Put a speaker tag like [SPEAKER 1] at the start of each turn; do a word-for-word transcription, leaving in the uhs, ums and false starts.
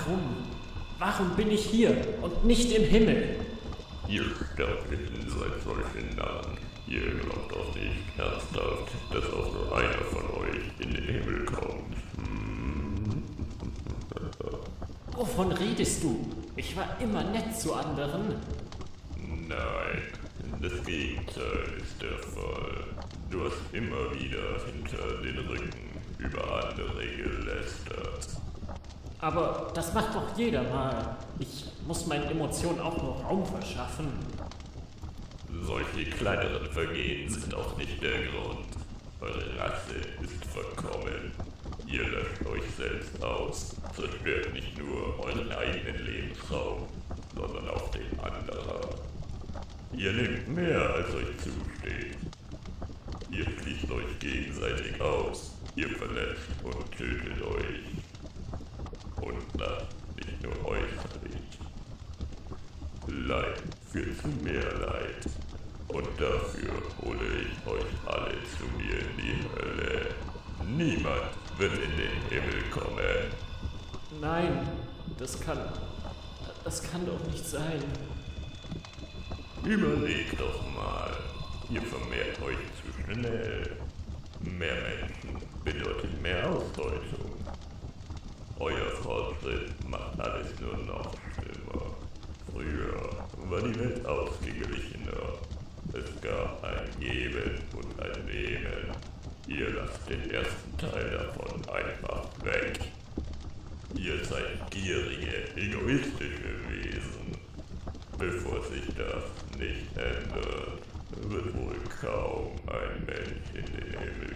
[SPEAKER 1] Warum? Warum bin ich hier und nicht im Himmel?
[SPEAKER 2] Ihr Sterblichen seid solche Narren. Ihr glaubt doch nicht ernsthaft, dass auch nur einer von euch in den Himmel kommt. Hm.
[SPEAKER 1] Wovon redest du? Ich war immer nett zu anderen.
[SPEAKER 2] Nein, das Gegenteil ist der Fall. Du hast immer wieder hinter den Rücken über andere gelästert.
[SPEAKER 1] Aber das macht doch jeder mal. Ich muss meinen Emotionen auch nur Raum verschaffen.
[SPEAKER 2] Solche kleineren Vergehen sind auch nicht der Grund. Eure Rasse ist verkommen. Ihr löscht euch selbst aus, zerstört nicht nur euren eigenen Lebensraum, sondern auch den anderer. Ihr nehmt mehr, als euch zusteht. Ihr schließt euch gegenseitig aus, ihr verletzt und tötet euch. Und das nicht nur äußerlich. Leid führt zu mehr Leid. Und dafür hole ich euch alle zu mir in die Hölle. Niemand wird in den Himmel kommen.
[SPEAKER 1] Nein, das kann... Das kann doch nicht sein.
[SPEAKER 2] Überlegt doch mal. Ihr vermehrt euch zu schnell. Mehr Menschen bedeutet mehr Ausbeutung. Euer Fortschritt macht alles nur noch schlimmer. Früher war die Welt ausgeglichener. Es gab ein Geben und ein Nehmen. Ihr lasst den ersten Teil davon einfach weg. Ihr seid gierige, egoistische Wesen. Bevor sich das nicht ändert, wird wohl kaum ein Mensch in den Himmel